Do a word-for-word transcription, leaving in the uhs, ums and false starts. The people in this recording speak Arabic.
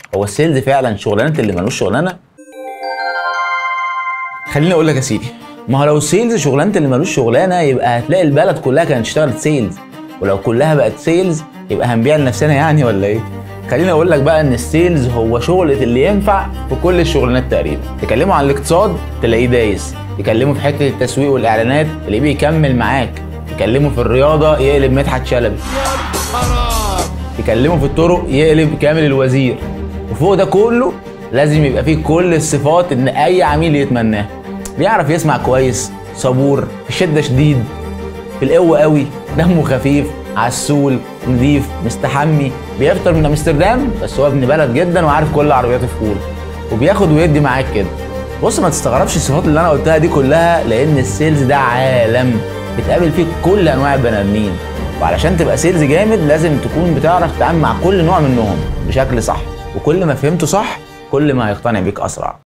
هو السيلز فعلا شغلانه اللي ملوش شغلانه؟ خليني اقول لك يا سيدي، ما هو لو السيلز شغلانه اللي ملوش شغلانه يبقى هتلاقي البلد كلها كانت اشتغلت سيلز، ولو كلها بقت سيلز يبقى هنبيع لنفسنا يعني ولا ايه؟ خليني اقول لك بقى ان السيلز هو شغلة اللي ينفع في كل الشغلانات تقريبا. تكلمه عن الاقتصاد تلاقيه دايس، تكلمه في حته التسويق والاعلانات تلاقيه بيكمل معاك، تكلمه في الرياضه يقلب مدحت شلبي، تكلمه في الطرق يقلب كامل الوزير. وفوق ده كله لازم يبقى فيه كل الصفات ان اي عميل يتمناها. بيعرف يسمع كويس، صبور، في الشده شديد، في القوه قوي، دمه خفيف، عسول، نضيف، مستحمي، بيفطر من امستردام بس هو ابن بلد جدا وعارف كل عربيات الفول، وبياخد ويدي معاك كده. بص ما تستغربش الصفات اللي انا قلتها دي كلها، لان السيلز ده عالم بتقابل فيه كل انواع البني ادمين، وعلشان تبقى سيلز جامد لازم تكون بتعرف تتعامل مع كل نوع منهم بشكل صح، وكل ما فهمته صح كل ما هيقتنع بيك اسرع.